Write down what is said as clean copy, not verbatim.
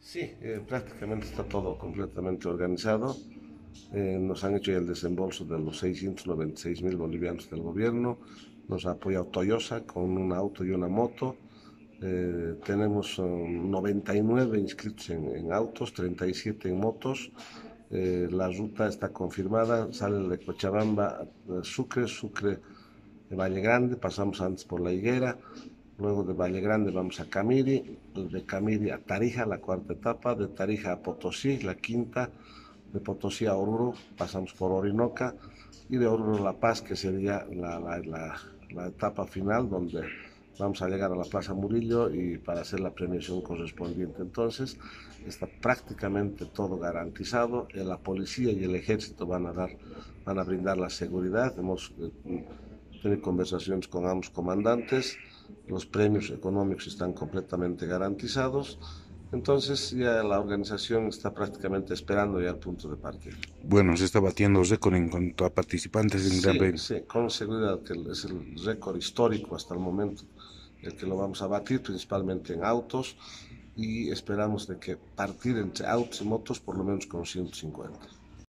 Sí, prácticamente está todo completamente organizado. Nos han hecho ya el desembolso de los 696.000 bolivianos del gobierno. Nos ha apoyado Toyosa con un auto y una moto. Tenemos 99 inscritos en autos, 37 en motos. La ruta está confirmada, sale de Cochabamba a Sucre, Sucre de Valle Grande, pasamos antes por La Higuera, luego de Valle Grande vamos a Camiri, de Camiri a Tarija, la cuarta etapa, de Tarija a Potosí, la quinta, de Potosí a Oruro, pasamos por Orinoca, y de Oruro a La Paz, que sería la etapa final, donde vamos a llegar a la Plaza Murillo y para hacer la premiación correspondiente. Entonces, está prácticamente todo garantizado. La policía y el ejército van a brindar la seguridad. Hemos tenido conversaciones con ambos comandantes. Los premios económicos están completamente garantizados. Entonces ya la organización está prácticamente esperando ya el punto de partida. Bueno, se está batiendo récord en cuanto a participantes en Gran Sí, Premio. sí, con seguridad que es el récord histórico hasta el momento, el que lo vamos a batir principalmente en autos y esperamos de que partir entre autos y motos por lo menos con 150.